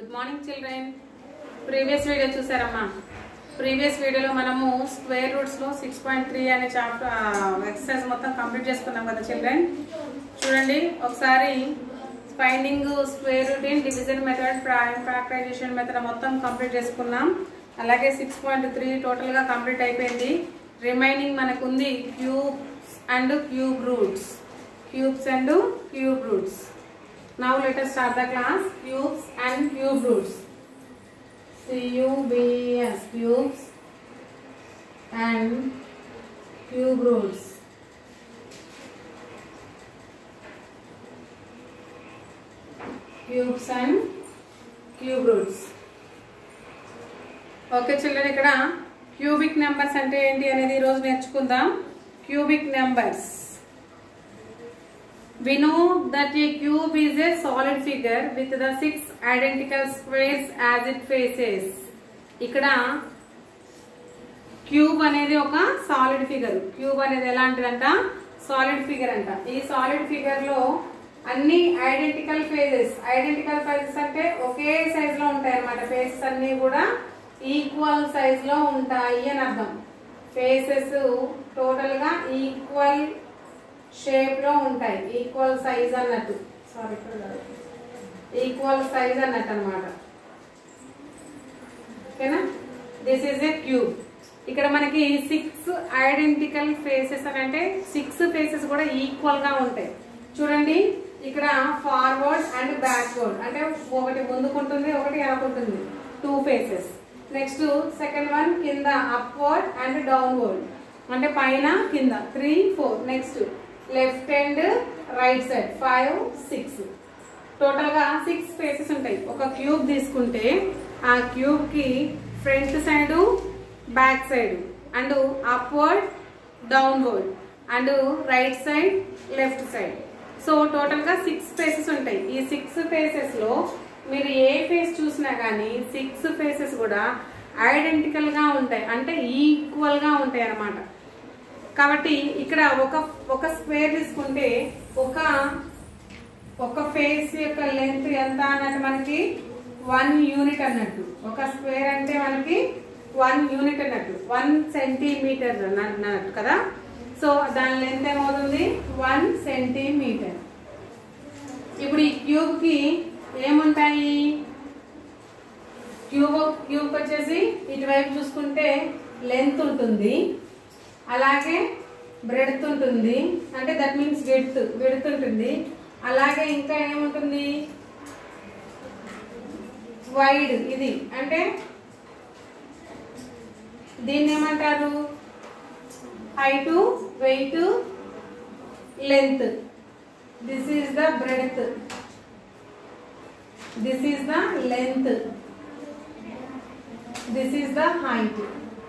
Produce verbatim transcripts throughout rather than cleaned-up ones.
Good morning children. Previous video చూసారమ్మా. Previous వీడియోలో మనము స్క్వేర్ రూట్స్లో సిక్స్ పాయింట్ త్రీ అనే చాప్టర్ ఎక్సర్సైజ్ మొత్తం కంప్లీట్ చేసుకున్నాం కదా చిల్డ్రన్. చూడండి ఒకసారి finding square root in division method, prime factorisation method మొత్తం కంప్లీట్ చేసుకున్నాం. అలాగే సిక్స్ పాయింట్ త్రీ టోటల్గా కంప్లీట్ అయిపోయింది. రిమైనింగ్ మనకు ఉంది cubes and cube roots. Cubes and cube roots. Now let us start the class. Cubes and cube roots. C U B E S, cubes and cube roots. Cubes and cube roots. Okay children, ikkada cubic numbers ante enti anedi ee roju nerchukundaam. Cubic numbers. We know that a cube is a solid figure with the six identical squares as it faces. ikkada cube anedi oka solid figure. Cube anedi elantidanta solid figure anta. ee solid figure lo anni identical faces. Identical faces ante oke size lo untayi anamata. faces anni kuda equal size lo untayi ani ardham. faces total ga equal షేప్ లో ఉంటాయి. Equal size అన్నట్టు sorry equal size అన్నట్టు అనమాట. ఓకేనా. This is a cube. ఇక్కడ మనకి six identical faces అని అంటే సిక్స్ ఫేసెస్ కూడా ఈక్వల్ గా ఉంటాయి. చూడండి ఇక్కడ ఫార్వర్డ్ అండ్ బ్యాక్వర్డ్ అంటే ఒకటి ముందుకుంటుంది ఒకటి వెనకుంటుంది. Two faces. Next second one కింద అప్వర్డ్ అండ్ డౌన్వర్డ్ అంటే పైన కింద. Three four. Next left and right side five six. Total గా సిక్స్ ఫేసెస్ ఉంటాయి. ఒక క్యూబ్ తీసుకుంటే ఆ క్యూబ్ కి front side back side and upward downward and right side left side. So total గా సిక్స్ ఫేసెస్ ఉంటాయి. ఈ సిక్స్ ఫేసెస్ లో మీరు ఏ ఫేస్ చూసినా గానీ సిక్స్ ఫేసెస్ కూడా ఐడెంటికల్ గా ఉంటాయి అంటే ఈక్వల్ గా ఉంటాయి అన్నమాట. కాబట్టి ఇక్కడ ఒక ఒక స్క్వేర్ తీసుకుంటే ఒక ఒక ఫేస్ యొక్క లెంత్ ఎంత అన్నట్టు మనకి వన్ యూనిట్ అన్నట్టు. ఒక స్క్వేర్ అంటే మనకి వన్ యూనిట్ అన్నట్టు, వన్ సెంటీమీటర్ అన్నట్టు కదా. సో దాని లెంత్ ఏమవుతుంది వన్ సెంటీమీటర్. ఇప్పుడు ఈ క్యూబ్ కి ఏముంటాయి? క్యూబ్ క్యూబ్ వచ్చేసి ఇటువైపు చూసుకుంటే లెంత్ ఉంటుంది, అలాగే బ్రెడ్త్ ఉంటుంది అంటే దట్ మీన్స్ విడ్త్ విడ్త్ ఉంటుంది. అలాగే ఇంకా ఏముంటుంది వైడ్. ఇది అంటే దీన్ని ఏమంటారు? Height, weight, length. This is the breadth, this is the length, this is the height.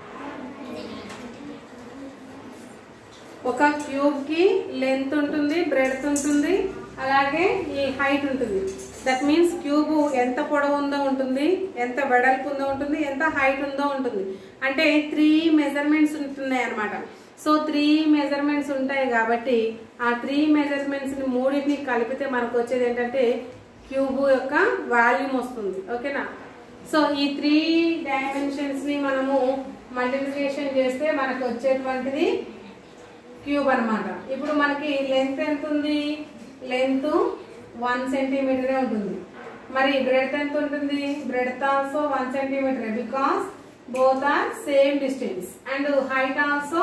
ఒక క్యూబ్ కి లెంత్ ఉంటుంది, బ్రెడ్త్ ఉంటుంది, అలాగే ఈ హైట్ ఉంటుంది. దట్ మీన్స్ క్యూబ్ ఎంత పొడవు ఉందో ఉంటుంది, ఎంత వెడల్పు ఉందో ఉంటుంది, ఎంత హైట్ ఉందో ఉంటుంది. అంటే త్రీ మెజర్మెంట్స్ ఉంటున్నాయి అనమాట. సో త్రీ మెజర్మెంట్స్ ఉంటాయి కాబట్టి ఆ త్రీ మెజర్మెంట్స్ ని మూడింటిని కలిపితే మనకు వచ్చేది ఏంటంటే క్యూబ్ యొక్క వాల్యూమ్ వస్తుంది. ఓకేనా. సో ఈ త్రీ డైమెన్షన్స్ ని మనము మల్టిప్లికేషన్ చేస్తే మనకు వచ్చేటువంటిది క్యూబ్ అనమాట. ఇప్పుడు మనకి లెంత్ ఎంత ఉంది? లెంత్ వన్ సెంటీమీటరే ఉంటుంది. మరి బ్రెడ్త్ ఎంత ఉంటుంది? Breadth also one centimetre because both are same distance. And height also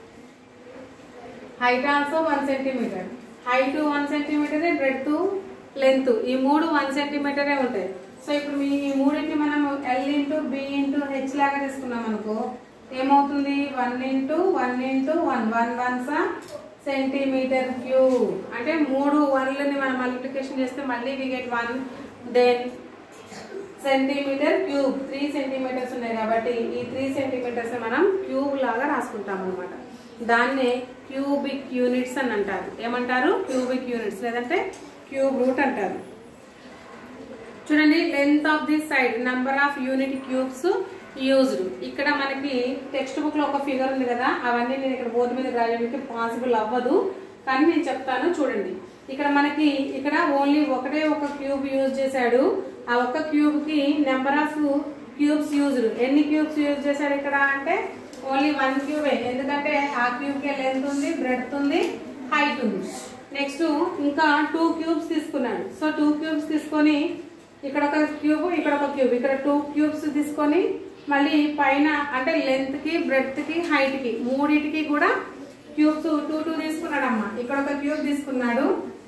height also one centimetre. Height one centimetre, breadth, length ఈ మూడు వన్ సెంటీమీటరే ఉంటాయి. సో ఇప్పుడు మీ ఈ మూడింటిని మనం L into B into H లాగా తీసుకున్నాం అనుకో ఏమవుతుంది? One into one into one one one సా సెంటీమీటర్ క్యూబ్. అంటే మూడు వన్లని మనం మల్టిప్లికేషన్ చేస్తే మళ్ళీ we get one. Then centimetre cube three centimetres ఉన్నాయి కాబట్టి ఈ త్రీ సెంటీమీటర్స్ మనం క్యూబ్ లాగా రాసుకుంటాం అనమాట. దాన్నే క్యూబిక్ యూనిట్స్ అని అంటారు. ఏమంటారు? క్యూబిక్ యూనిట్స్ లేదంటే క్యూబ్ రూట్ అంటారు. చూడండి length of this side number of unit cubes used. ఇక్కడ మనకి టెక్స్ట్ బుక్ లో ఒక ఫిగర్ ఉంది కదా, అవన్నీ నేను ఇక్కడ బోర్డు మీద రాయడానికి పాసిబుల్ అవ్వదు కానీ నేను చెప్తాను చూడండి. ఇక్కడ మనకి ఇక్కడ ఓన్లీ ఒకటే ఒక క్యూబ్ యూజ్ చేశాడు. ఆ ఒక్క క్యూబ్ కి నెంబర్ ఆఫ్ క్యూబ్స్ యూజ్డ్, ఎన్ని క్యూబ్స్ యూజ్ చేశారు ఇక్కడ అంటే ఓన్లీ వన్ క్యూబే, ఎందుకంటే ఆ క్యూబ్ కి లెంత్ ఉంది, బ్రెడ్త్ ఉంది, హైట్ ఉంది. నెక్స్ట్ ఇంకా టూ క్యూబ్స్ తీసుకున్నాడు. సో టూ క్యూబ్స్ తీసుకొని ఇక్కడ ఒక క్యూబ్, ఇక్కడ ఒక క్యూబ్, ఇక్కడ టూ క్యూబ్స్ తీసుకొని మళ్ళీ పైన అంటే లెంత్ కి, బ్రెడ్త్ కి, హైట్ కి మూడింటికి కూడా క్యూబ్స్ టూ టూ తీసుకున్నాడు అమ్మా. ఇక్కడ ఒక క్యూబ్ తీసుకున్నాడు,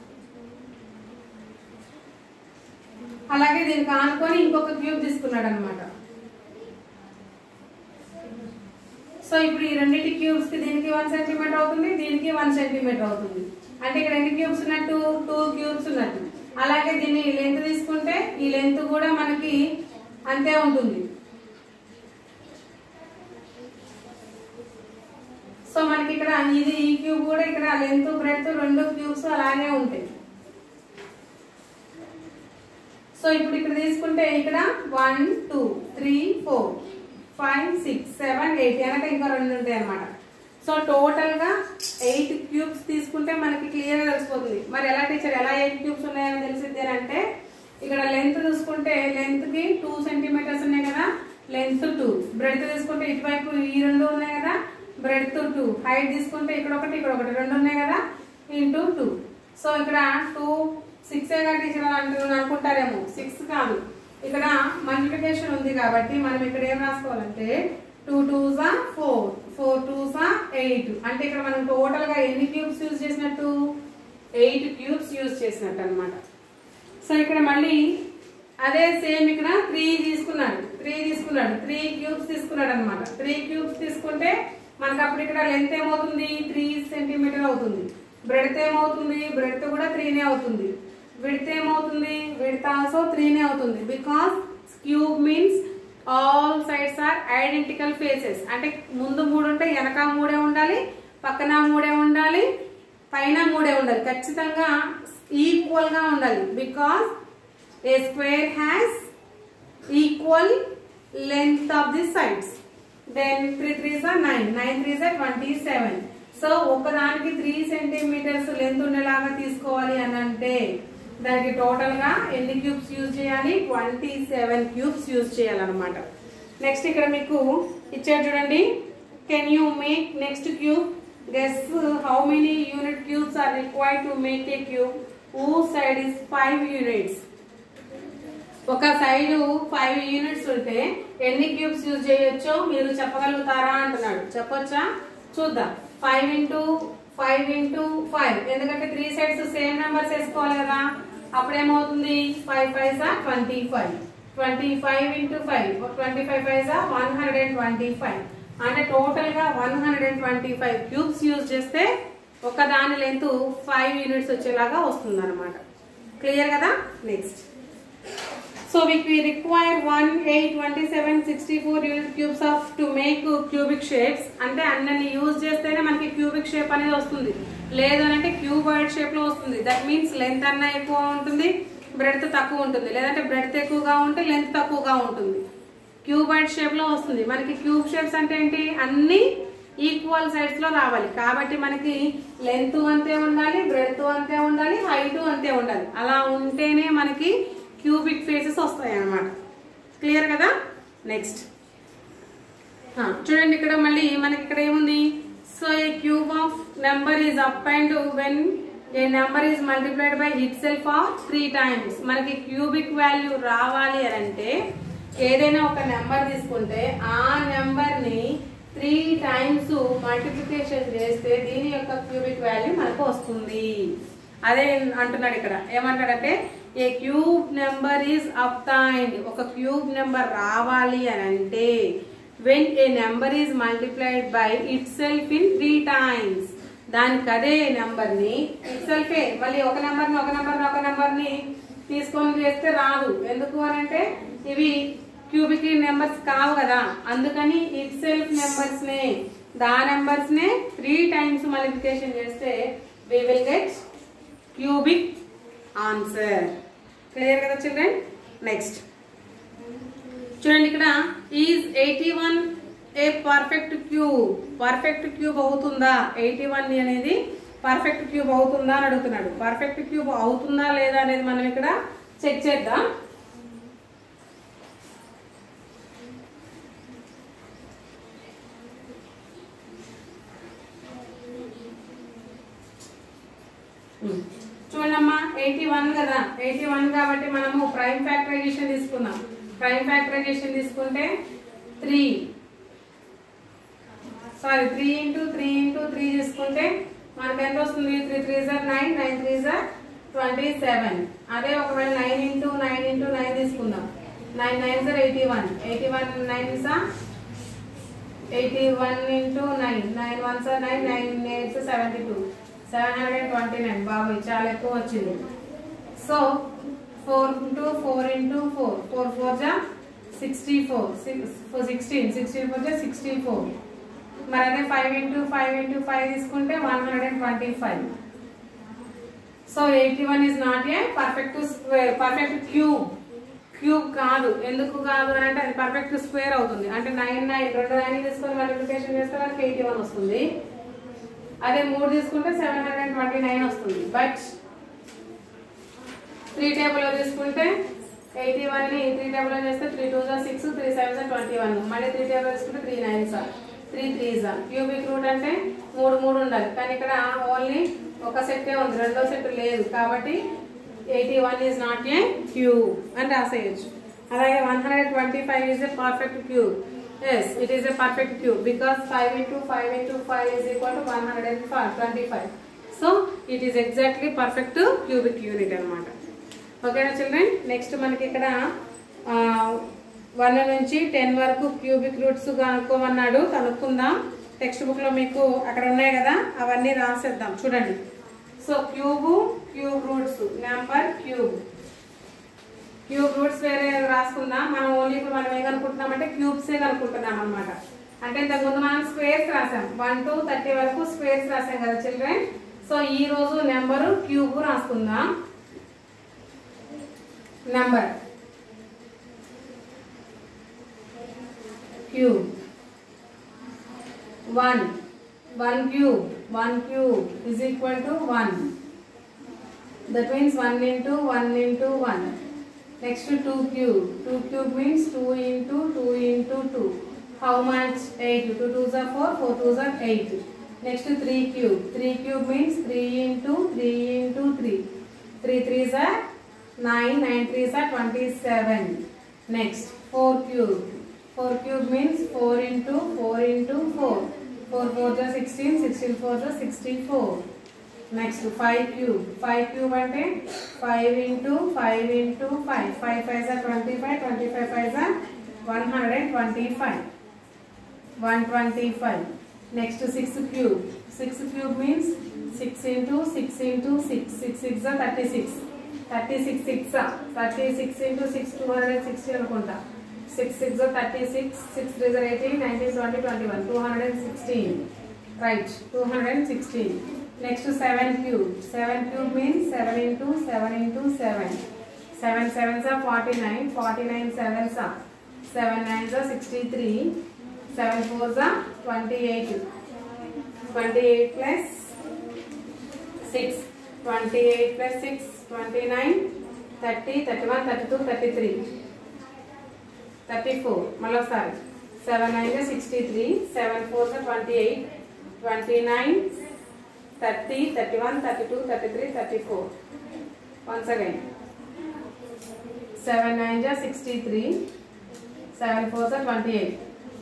అలాగే దీనికి ఆనుకొని ఇంకొక క్యూబ్ తీసుకున్నాడు అనమాట. సో ఇప్పుడు ఈ రెండింటి క్యూబ్స్ కి దీనికి వన్ సెంటీమీటర్ అవుతుంది, దీనికి వన్ సెంటీమీటర్ అవుతుంది. అంటే ఇక్కడ ఎన్ని క్యూబ్స్ ఉన్నట్టు? టూ క్యూబ్స్ ఉన్నట్టు. అలాగే దీన్ని లెంత్ తీసుకుంటే ఈ లెంత్ కూడా మనకి అంతే ఉంటుంది. సో మనకి ఇక్కడ ఇది ఈ క్యూబ్ కూడా ఇక్కడ లెంత్, బ్రెడ్త్ రెండు క్యూబ్స్ అలానే ఉంటాయి. సో ఇప్పుడు ఇక్కడ తీసుకుంటే ఇక్కడ one two three four five six seven eight వెనక ఇంకా రెండు ఉంటాయి అనమాట. సో టోటల్ గా ఎయిట్ క్యూబ్స్ తీసుకుంటే మనకి క్లియర్ గా తెలిసిపోతుంది. మరి ఎలా టీచర్ ఎలా ఎయిట్ క్యూబ్స్ ఉన్నాయని తెలిసిద్ది అంటే ఇక్కడ లెంత్ చూసుకుంటే లెంత్ కి టూ సెంటీమీటర్స్ ఉన్నాయి కదా, లెంత్ టూ. బ్రెడ్త్ తీసుకుంటే ఇటువైపు ఈ రెండు ఉన్నాయి కదా, బ్రెడ్త్ టూ. హైట్ తీసుకుంటే ఇక్కడ ఒకటి ఇక్కడ ఒకటి రెండు ఉన్నాయి కదా, ఇంటూ టూ. సో ఇక్కడ టూ సిక్స్ ఏగా టీచర్ అంటున్నాను అనుకుంటారేమో, సిక్స్ కాదు, ఇక్కడ మల్టిప్లికేషన్ ఉంది కాబట్టి మనం ఇక్కడ ఏం రాసుకోవాలంటే టూ టూ జా ఫోర్, ఫోర్ టూ జా ఎయిట్. అంటే ఇక్కడ మనం టోటల్ గా ఎన్ని క్యూబ్స్ యూజ్ చేసినట్టు? ఎయిట్ క్యూబ్స్ యూజ్ చేసినట్టు అనమాట. సో ఇక్కడ మళ్ళీ అదే సేమ్ ఇక్కడ త్రీ తీసుకున్నాడు, త్రీ తీసుకున్నాడు త్రీ క్యూబ్స్ తీసుకున్నాడు అనమాట. త్రీ క్యూబ్స్ తీసుకుంటే మనకు అప్పుడు ఇక్కడ లెంత్ ఏమవుతుంది? త్రీ సెంటీమీటర్ అవుతుంది. బ్రెడ్త్ ఏమవుతుంది? బ్రెడ్త్ కూడా త్రీనే అవుతుంది. విడ్త్ ఏమవుతుంది? విడ్త్ ఆల్సో త్రీనే అవుతుంది. Because cube means all sides are identical faces. అంటే ముందు మూడు ఉంటే వెనక మూడే ఉండాలి, పక్కన మూడే ఉండాలి, పైన మూడే ఉండాలి. ఖచ్చితంగా ఈక్వల్ గా ఉండాలి. Because a square has equal length of the sides. Then three threes are nine, nine threes are twenty seven. So ఒకదానికి త్రీ సెంటీమీటర్స్ లెంత్ ఉండేలాగా తీసుకోవాలి అని అంటే దానికి టోటల్ గా ఎన్ని క్యూబ్స్ యూజ్ చేయాలి? ట్వంటీ సెవెన్ క్యూబ్స్ యూజ్ చేయాలన్నమాట. నెక్స్ట్ ఇక్కడ మీకు ఇచ్చారు చూడండి. Can you make next cube? Guess how many unit cubes are required to make a cube whose side is five units. ఒక సైడ్ ఫైవ్ యూనిట్స్ ఉంటే ఎన్ని cubes use చేయొచ్చో మీరు చెప్పగలుగుతారా అంటున్నాడు. చెప్పొచ్చా? చూద్దాం. Five into five into five, ఎందుకంటే three sides same numbers వేసుకోవాలి కదా. అప్పుడేమవుతుంది? ఫైవ్ ఫైవ్ జా twenty five, twenty five into five, twenty five five జా one hundred and twenty five. అంటే టోటల్ గా one hundred and twenty five cubes use చేస్తే ఒక దాని లెంత్ ఫైవ్ యూనిట్స్ వచ్చేలాగా వస్తుంది అనమాట. క్లియర్ కదా? Next so we require one, eight, twenty-seven, sixty-four unit cubes of to make cubic shapes. అంటే అన్నని యూజ్ చేస్తేనే మనకి క్యూబిక్ షేప్ అనేది వస్తుంది, లేదు అంటే క్యూబాయిడ్ షేప్ లో వస్తుంది. దట్ మీన్స్ లెంత్ అన్న ఎక్కువ ఉంటుంది, బ్రెడ్త్ తక్కువ ఉంటుంది, లేదంటే బ్రెడ్త్ ఎక్కువగా ఉంటే లెంత్ తక్కువగా ఉంటుంది. క్యూబాయిడ్ షేప్ లో వస్తుంది. మనకి క్యూబ్ షేప్స్ అంటే ఏంటి? అన్ని ఈక్వల్ సైడ్స్ లో రావాలి. కాబట్టి మనకి లెంత్ అంతే ఉండాలి, బ్రెడ్త్ అంతే ఉండాలి, హైట్ అంతే ఉండాలి. అలా ఉంటేనే మనకి క్యూబిక్ ఫేసెస్ వస్తాయి అన్నమాట. క్లియర్ కదా? నెక్స్ట్ చూడండి ఇక్కడ మళ్ళీ మనకి ఇక్కడ ఏముంది? So a cube of number is up and when a number is multiplied by itself of three times. మనకి క్యూబిక్ వాల్యూ రావాలి అని అంటే ఏదైనా ఒక నెంబర్ తీసుకుంటే ఆ నెంబర్ ని త్రీ టైమ్స్ మల్టిప్లికేషన్ చేస్తే దీని యొక్క క్యూబిక్ వాల్యూ మనకు వస్తుంది. అదే అంటున్నాడు ఇక్కడ. ఏమంటాడంటే a cube number is obtained. ఒక క్యూబ్ నెంబర్ రావాలి అని అంటే when a number is multiplied by itself in three times. దానికి అదే నెంబర్ ని ఇట్ సెల్ఫే మళ్ళీ ఒక నెంబర్ ని ఒక నెంబర్ ని ఒక నెంబర్ ని తీసుకొని చేస్తే రాదు. ఎందుకు అని అంటే ఇవి క్యూబిక్ నెంబర్స్ కావు కదా. అందుకని ఇట్ సెల్ఫ్ నెంబర్స్ నే దా నెంబర్స్ నే త్రీ టైమ్స్ మల్టిప్లికేషన్ చేస్తే we will get cubic answer. Clear కదా children? Next చూడండి ఇక్కడ is eighty one a perfect cube. Perfect cube అవుతుందా? ఎయిటీ వన్ అనేది పర్ఫెక్ట్ క్యూబ్ అవుతుందా అని అడుగుతున్నాడు. పర్ఫెక్ట్ క్యూబ్ అవుతుందా లేదా అనేది మనం ఇక్కడ చెక్ చేద్దాం. చూడండి అమ్మా ఎయిటీ వన్ కదా, ఎయిటీ వన్ కాబట్టి మనము ప్రైమ్ ఫ్యాక్టరైజేషన్ తీసుకుందాం. ప్రైమ్ ఫ్యాక్టరైజేషన్ తీసుకుంటే three sorry three into three into three తీసుకుంటే మనకు ఎంత వస్తుంది? త్రీ త్రీ జార్ నైన్, నైన్ త్రీ జార్ ట్వంటీ సెవెన్. అదే ఒకవేళ nine into nine into nine తీసుకుందాం. నైన్ నైన్ జార్ eighty one, eighty one nine జార్ eighty one into nine, nine one సార్ nine, nine eight seventy two, seven hundred twenty nine. బాబు చాలా ఎక్కువ వచ్చింది. So four into four into four, four four జా sixty four, sixteen, sixteen four జా sixty four. మరి అదే five into five into five తీసుకుంటే one hundred and twenty five. So eighty one is not a perfect square, perfect cube. Cube కాదు. ఎందుకు కాదు అని అంటే అది పర్ఫెక్ట్ స్క్వేర్ అవుతుంది. అంటే నైన్ నైన్ రెండు నైన్ తీసుకొని మల్టిప్లికేషన్ చేస్తే మనకి ఎయిటీ వన్ వస్తుంది. అదే మూడు తీసుకుంటే సెవెన్ హండ్రెడ్ ట్వంటీ నైన్ వస్తుంది. బట్ త్రీ టేబుల్ లో తీసుకుంటే ఎయిటీ వన్ ని త్రీ టేబుల్ లో చేస్తే త్రీ టూ జా సిక్స్, త్రీ సెవెన్ జా ట్వంటీ వన్. మళ్ళీ త్రీ టేబుల్ తీసుకుంటే త్రీ నైన్ జా త్రీ త్రీ జా. క్యూబిక్ రూట్ అంటే మూడు మూడు ఉండాలి, కానీ ఇక్కడ ఓన్లీ ఒక సెట్టే ఉంది, రెండో సెట్ లేదు. కాబట్టి eighty one is not a cube అని రాసేయచ్చు. అలాగే one hundred twenty five is a perfect cube. Yes, it is a perfect cube because five into five into five is equal to one hundred and twenty five. So it is exactly perfect cubic unit అనమాట. ఓకేనా children? Next మనకి ఇక్కడ one నుంచి ten వరకు cubic roots కనుక్కోమన్నాడు. కనుక్కుందాం. Text book లో మీకు అక్కడ ఉన్నాయి కదా, అవన్నీ రాసేద్దాం. చూడండి. So cube, cube roots, number cube, cube roots వేరే రాసుకుందాం. మనం ఓన్లీ ఇప్పుడు మనం ఏం కనుక్కుంటున్నామంటే క్యూబ్సే కనుక్కుంటున్నాం అనమాట. అంటే ఇంతకుముందు మనం స్క్వేర్స్ రాసాం, వన్ టు థర్టీ వరకు స్క్వేర్స్ రాసాం కదా చిల్డ్రన్. సో ఈ రోజు నెంబరు క్యూబ్ రాసుకుందాం. Number cube one, one cube, one cube is equal to one. That means one into one into one. Next to two cube, two cube means two into two into two. How much? eight. two twos are four, four twos are eight. Next to three cube, three cube means three into three into three. three threes are nine, nine threes are twenty-seven. Next four cube, four cube means four into four into four. four four is sixteen, sixteen four is sixty-four. Next five cube, five cube ante five into five into five, five fives are twenty-five, twenty-five fives are one hundred twenty-five, one twenty-five. Next six cube, six cube means six into six into six, six six are thirty-six, thirty-six six are thirty-six into six, two hundred sixty anukunta. six six are thirty-six, six three are eighteen, nineteen, twenty, twenty-one, two hundred sixteen. Right, two hundred sixteen. Next to seven cube, seven cube means seven into seven into seven. seven sevens are forty-nine, forty-nine sevens are seven nines are sixty-three, seven fours are twenty-eight, twenty-eight plus six, twenty-eight plus six, twenty-nine, thirty, thirty-one, thirty-two, thirty-three, thirty-four. Malosari seven nines are sixty-three, seven fours are twenty-eight, twenty-nine, thirty, thirty-one, thirty-two, thirty-three, thirty-four. Once again, seven nines are sixty-three, seven fours are twenty-eight,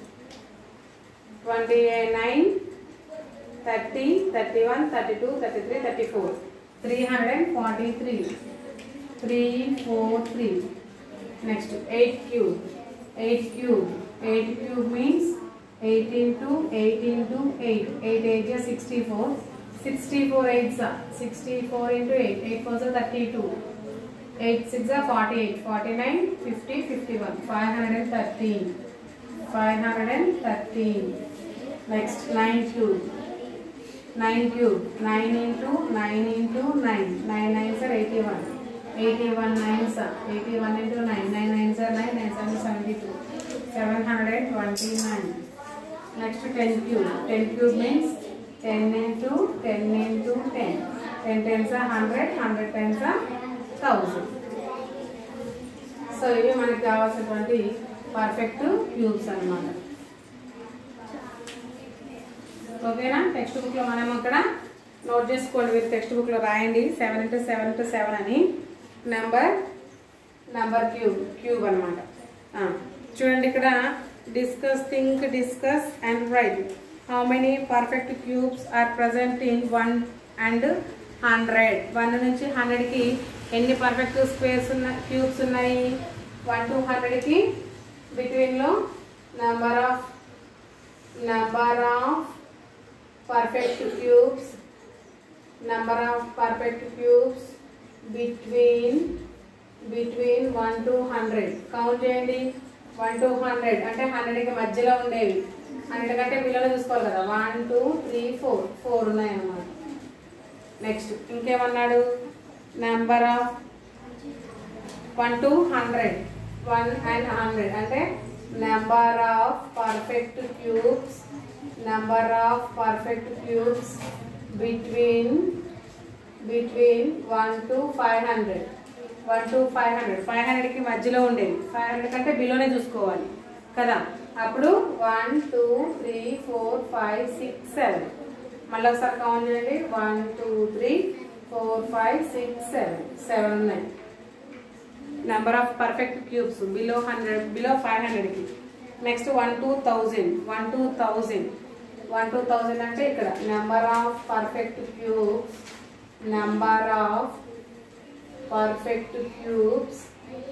twenty-nine, thirty, thirty-one, thirty-two, thirty-three, thirty-four. three hundred forty-three, three forty-three. Next eight cube, eight cube, eight cube means eight into eight into eight, eight eight is sixty-four, sixty-four eights are sixty-four into eight, eight fours are thirty-two, eight six are forty-eight, forty-nine, fifty, fifty-one, five hundred thirteen, five hundred thirteen. Next nine cube, nine cube, nine into nine into nine, nine nines are eighty-one, eighty-one nines are eighty-one into nine, nine nines are nine, nine seven is seventy-two, seven hundred twenty-nine. Next ten cube, ten cube means ten into ten into ten, ten tens are one hundred, one hundred tens are one thousand. So ఇవి మనకి కావాల్సినటువంటి perfect cubes అన్నమాట. ఓకేనా? Text book లో మనం అక్కడ note చేసుకోండి, మీరు టెక్స్ట్ బుక్లో రాయండి. Seven into seven into seven అని నెంబర్ నెంబర్ క్యూబ్ క్యూబ్ అనమాట. చూడండి ఇక్కడ discuss, think, discuss and write. How many perfect cubes are present in one and hundred. One నుంచి హండ్రెడ్కి ఎన్ని పర్ఫెక్ట్ స్క్వేర్స్ ఉన్న క్యూబ్స్ ఉన్నాయి? వన్ టు హండ్రెడ్కి బిట్వీన్లో number of number of perfect cubes number of perfect cubes between between one to hundred. Count చేయండి. One to hundred అంటే హండ్రెడ్కి మధ్యలో ఉండేవి. హండ్రెడ్ కంటే బిలోనే చూసుకోవాలి కదా. One two three four four ఉన్నాయి అన్నమాట. నెక్స్ట్ ఇంకేమన్నాడు? Number of one to hundred one and hundred అంటే number of perfect cubes number of perfect cubes between between one to five hundred one to five hundred five హండ్రెడ్కి మధ్యలో ఉండేది. Five hundred కంటే బిలోనే చూసుకోవాలి కదా. అప్పుడు one two three four five six seven. మళ్ళీ ఒకసారి కౌంట్ చేయండి. One two three four five six seven seven ఉన్నాయి number of perfect cubes below hundred below five హండ్రెడ్కి. Next one two thousand one two thousand one two thousand అంటే ఇక్కడ number of perfect cubes number of perfect cubes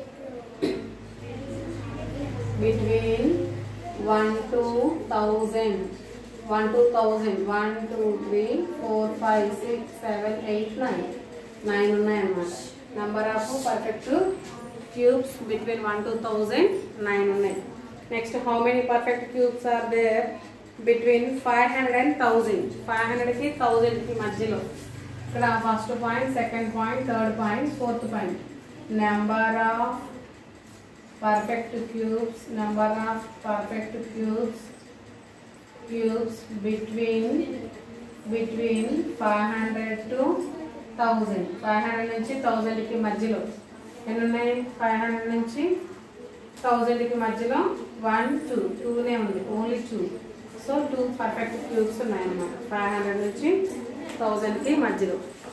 between one to thousand one to thousand one two three four five six seven eight nine nine ఉన్నాయన్నమాట. Number of perfect cubes between one to thousand nine ఉన్నాయి. Next how many perfect cubes are there between five hundred and thousand. Five హండ్రెడ్కి థౌజండ్కి మధ్యలో. ఇక్కడ first point, second point, third point, fourth point. Number of perfect cubes number of perfect cubes cubes between between five hundred to thousand. Five hundred నుంచి థౌజండ్కి మధ్యలో ఎన్ని ఉన్నాయి? Five hundred నుంచి థౌజండ్కి మధ్యలో వన్ టూ టూనే ఉంది, only two. So two perfect cubes ఉన్నాయన్నమాట ఫైవ్ హండ్రెడ్ నుంచి థౌజండ్కి మధ్యలో.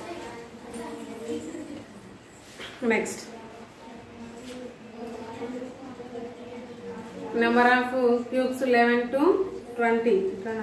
Next number of cubes eleven to twenty.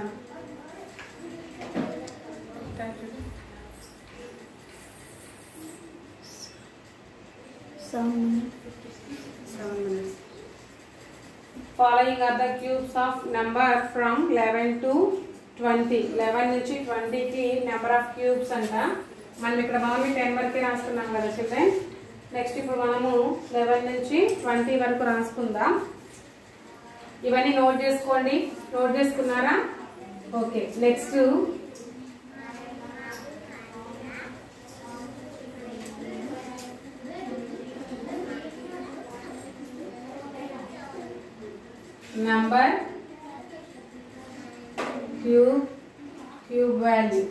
Following are the cubes of number from eleven to twenty. Eleven నుంచి ట్వంటీకి నెంబర్ ఆఫ్ క్యూబ్స్ అంట. మనం ఇక్కడ మామూలు టెన్ వరకే రాసుకున్నాం కదా చిల్డ్రన్. నెక్స్ట్ ఇప్పుడు మనము లెవెన్ నుంచి ట్వంటీ వరకు రాసుకుందాం. ఇవన్నీ నోట్ చేసుకోండి. నోట్ చేసుకున్నారా? Okay. Next number cube cube value.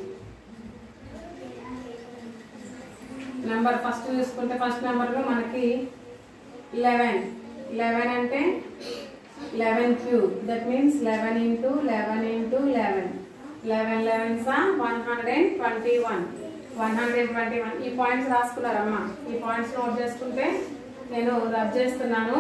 Number first చూసుకుంటే ఫస్ట్ నెంబర్లో మనకి లెవెన్. లెవెన్ అంటే eleven cube. That means eleven into eleven into eleven. Eleven elevens one hundred and twenty one one hundred twenty one. ఈ points రాసుకున్నారమ్మా. ఈ points note చేసుకుంటే నేను rub చేస్తున్నాను,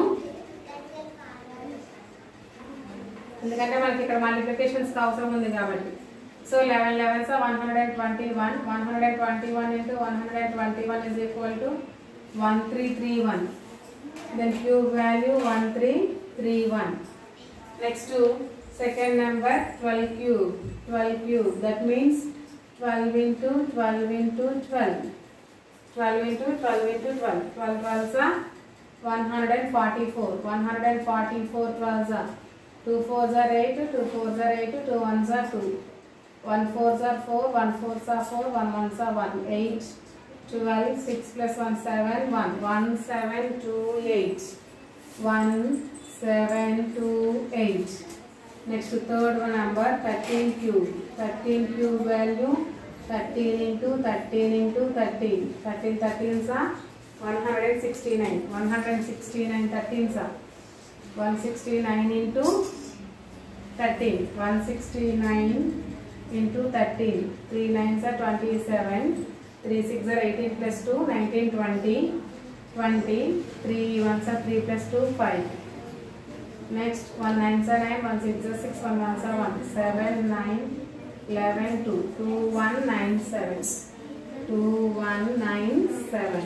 ఎందుకంటే మనకి ఇక్కడ మల్టిప్లికేషన్స్ అవసరం ఉంది కాబట్టి. So eleven elevens one hundred and twenty one one hundred and twenty one into one hundred and twenty one is equal to one three three one. Then cube value one three three one. Next second number twelve cube. Twelve cube that means twelve into twelve into twelve. Twelve into twelve into twelve. Twelve twelves one hundred and forty four. One hundred and forty four twelves. Two fours are eight, two fours are eight, two ones are two, one fours are four, one fours are four, one ones are one, eight, twelve, six plus one, seven, one, one, seven, two, eight, one, seven, two, eight. Next third one number thirteen cube. thirteen cube value thirteen into thirteen into thirteen. thirteen thirteens are one hundred sixty-nine. one hundred sixty-nine thirteens are one hundred sixty-nine into thirteen. one hundred sixty-nine into thirteen. three nines are twenty-seven. three six are eighteen plus two, nineteen, twenty. twenty. three ones are three plus two, five. Next, one nines are nine, one six are six, one ones are one. seven, nine, eleven, two. two, one, nine, seven. two, one, nine, seven.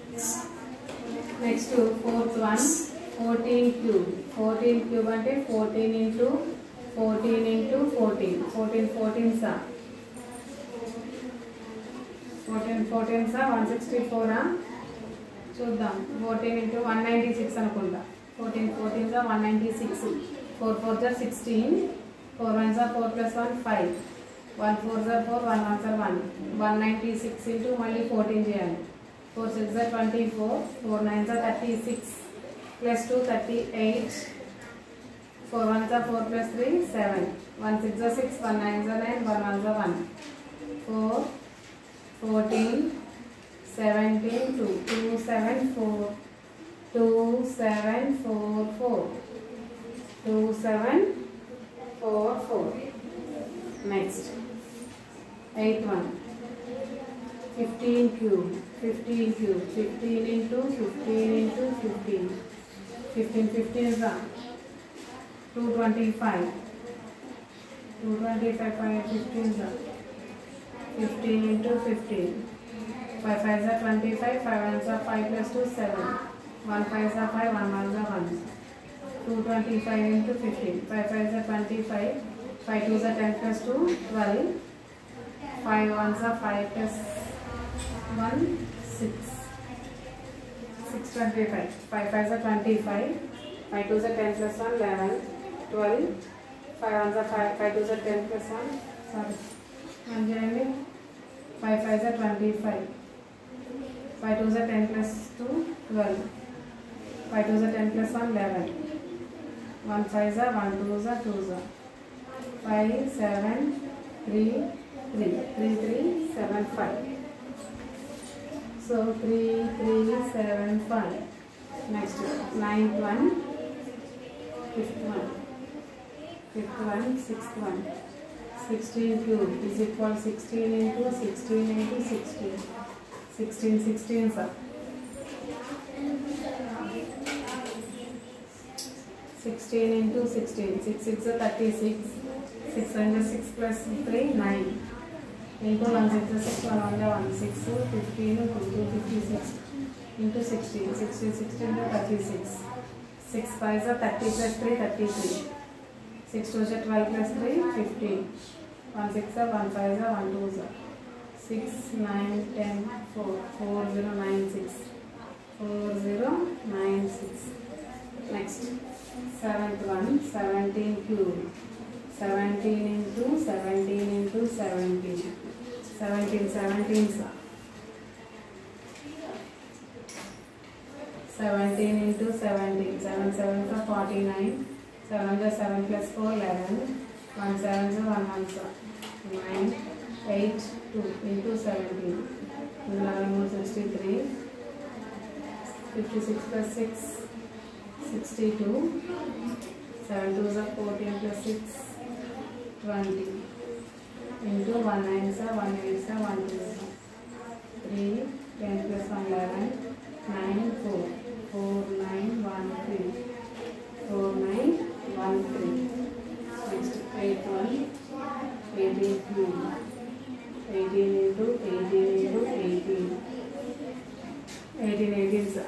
Next, fourth one, fourteen cube. fourteen cube అంటే fourteen into fourteen into fourteen. fourteen fourteen sa. fourteen fourteen sa one sixty-four ఆ చూద్దాం. fourteen into one ninety-six అనుకుంటా. fourteen fourteen sa one ninety-six. four fours are sixteen. four ones are four plus one, five. one fours are four, one ones are one. one ninety-six into మళ్ళీ fourteen చేయాలి. four six are twenty-four. four nines are thirty-six. plus two, thirty-eight. four ones are four plus three, seven. one six are six, one nines are nine, one ones are one. four, fourteen, seventeen, two. two, seven, four. two, seven, four, four. two, seven, four, four. Next. eighth one. fifteen cube. fifteen cube. fifteen into fifteen into fifteen. fifteen fifteen is a two twenty-five. two twenty-five, five fifteen is a fifteen into fifteen. five fives are twenty-five, five ones are five plus two, seven. one fives are five, one ones are one. two twenty-five into fifteen. five fives are twenty-five, five twos are ten plus two, twelve. five ones are five plus one, six. six twenty-five. five fives are twenty-five, five twos are ten plus one, eleven. twelve. five ones are five, five twos are ten plus one, sorry. And five fives are twenty-five. five twos are ten plus two, twelve. five twos are ten plus one, eleven. one fives are one twos are twos are five, seven, three, three. three, three, seven, five. So three, three, seven, five. Next, ninth one, fifth one, fifth one, sixth one. sixteen cube is equal sixteen into sixteen into sixteen. sixteen, sixteen, sir. sixteen into sixteen. six, six are thirty-six. six under six plus three, nine. Into one, six is six, one under one. six, fifteen, two, fifty-six. Into sixteen. sixteen, sixteen to thirty-six. six fives are thirty plus three, thirty-three. six twos are twelve plus three, fifteen. one six are one fives are one twos are six, nine, ten, four. four zero nine six. four zero nine six. Next, seventh one, seventeen cube. seventeen into seventeen into seventeen. seventeen, seventeen, sir. seventeen into seventeen. seven sevens are forty-nine. seven is seven plus four, eleven. one sevens are one ones are nine. eight, two into seventeen. eleven more sixty-three. fifty-six plus six, sixty-two. seven twos are fourteen plus six, twenty. Into one nines are one eights are one twos are three. ten plus one, eleven. nine, four. four, nine, one, three. four, nine, one, three. Next, eight, one. eighteen cube. eighteen into eighteen into eighteen. eighteen, eighteen, sir.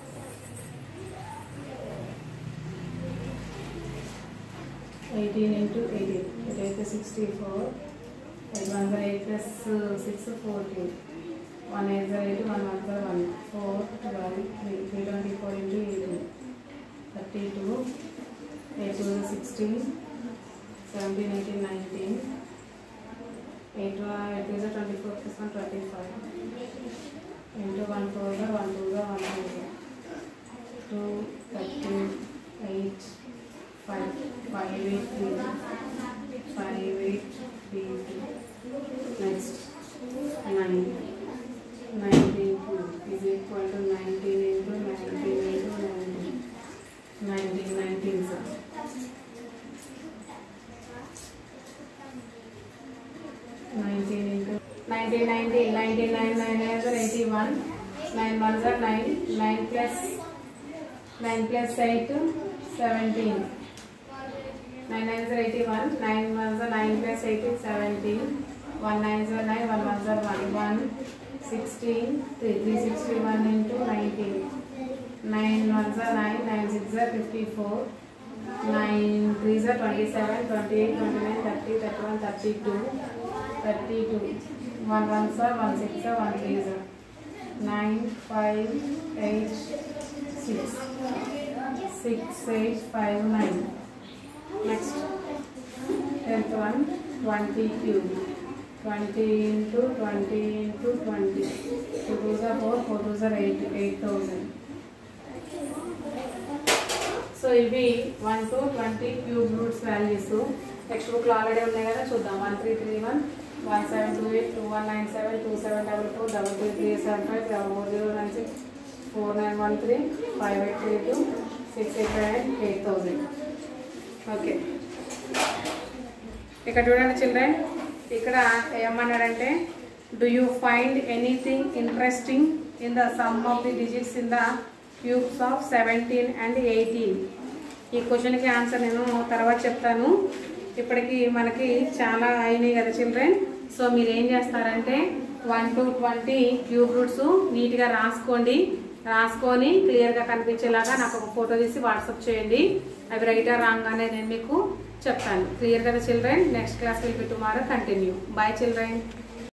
eighteen into eighteen. It is sixty-four. eight ones are eight plus six, fourteen. one eight are eight, one ones are one. four, twelve, three. three twenty-four into eighteen. thirty-two. eight twos are sixteen. seventeen, eighteen, nineteen. eight twos are twenty-four plus one, twenty-five. Into one fours are one twos are one twos are two, thirteen, eight, five, five, eight, three, five, eight, three, two. Next, nine. nineteen cube is equal to nineteen into nineteen into nineteen. nineteen, nineteen, sir. nineteen ninety, ninety-nine, nine nines are eighty-one, nine ones are nine, nine plus nine plus eight, seventeen, nine nines are eighty-one, nine ones are nine plus eight is seventeen, one nines are nine, one ones are one, one, sixteen, three, three sixty-one into nineteen, nine ones are nine, nine six are fifty-four, nine threes are twenty-seven, twenty-eight, twenty-nine, thirty, thirty-one, thirty-two, thirty-two, one ones are one six are one threes are nine, five, eight, six, six, eight, five, nine. Next, tenth one, twenty cube, twenty into twenty into twenty, two twos are four, four twos are eight, eight thousand. So ఇవి one to twenty cube roots values text బుక్లో already ఉన్నాయి కదా, చూద్దాం. One three three one, one seven two eight, two one nine seven, two seven double four, double three three seven five, double four zero nine six, four nine one three, five eight three two, six eight five eight, eight thousand. Okay, ఇక్కడ చూడండి children, ఇక్కడ ఏమన్నాడంటే do you find anything interesting in the sum of the digits in the cubes of seventeen and eighteen. ఈ క్వశ్చన్కి answer నేను తర్వాత చెప్తాను. ఇప్పటికి మనకి చాలా అయినాయి కదా చిల్డ్రన్. సో మీరు ఏం చేస్తారంటే one to twenty cube roots నీట్గా రాసుకోండి. రాసుకొని క్లియర్గా కనిపించేలాగా నాకు ఒక ఫోటో తీసి వాట్సాప్ చేయండి. అవి రైట్ ఆర్ రాంగ్ అనేది నేను మీకు చెప్తాను. క్లియర్ కదా children. Next class will be tomorrow. Continue. Bye children.